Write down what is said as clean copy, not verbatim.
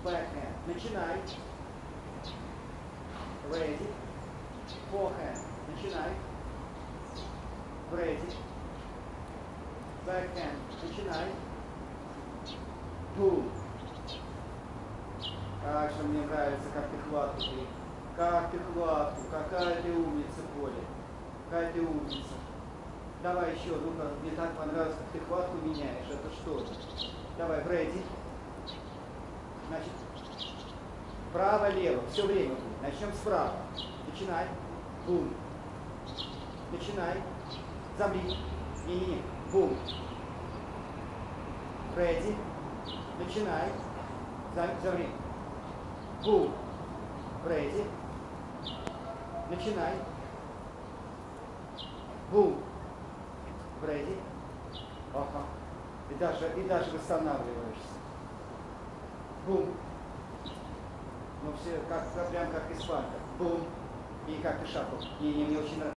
Backhand. Начинай. Ready. Forehand. Начинай. Ready. Backhand. Начинай. Boom. Как же мне нравится, как ты хватку. Как ты хватку. Какая ты умница, Коля. Какая ты умница. Давай еще, ну-ка, мне так понравилось, как ты хватку меняешь. Это что? Давай, ready. Значит, право-лево. Все время будет. Начнем справа. Начинай. Бум. Начинай. Замри. Не-не-не. Бум. Ready. Начинай. Замри. Бум. Ready. Начинай. Бум. Ready. Ага. И даже восстанавливаешься. Бум. Ну все, прям как испанка. Бум. И как ты шапку. Не, мне очень нравится.